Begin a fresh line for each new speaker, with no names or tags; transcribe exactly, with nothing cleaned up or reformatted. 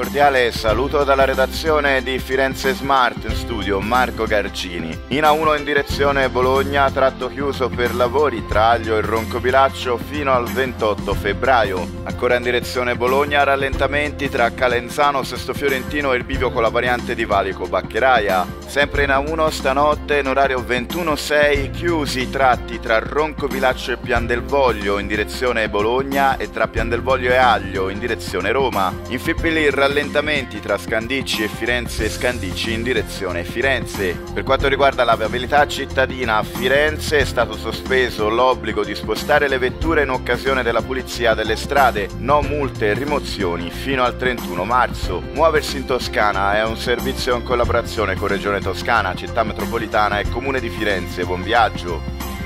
cordiale saluto dalla redazione di Firenze Smart, in studio Marco Gargini. In A uno in direzione Bologna, tratto chiuso per lavori tra Aglio e Roncobilaccio fino al ventotto febbraio. Ancora in direzione Bologna, rallentamenti tra Calenzano, Sesto Fiorentino e il bivio con la variante di Valico Baccheraia. Sempre in A uno stanotte in orario ventuno sei chiusi i tratti tra Roncobilaccio e Piandelvoglio in direzione Bologna e tra Piandelvoglio e Aglio in direzione Roma. In F I P L rallentamenti tra Scandicci e Firenze e Scandicci in direzione Firenze. Per quanto riguarda la viabilità cittadina a Firenze è stato sospeso l'obbligo di spostare le vetture in occasione della pulizia delle strade, no multe e rimozioni fino al trentuno marzo. Muoversi in Toscana è un servizio in collaborazione con Regione Toscana, Città Metropolitana e Comune di Firenze. Buon viaggio!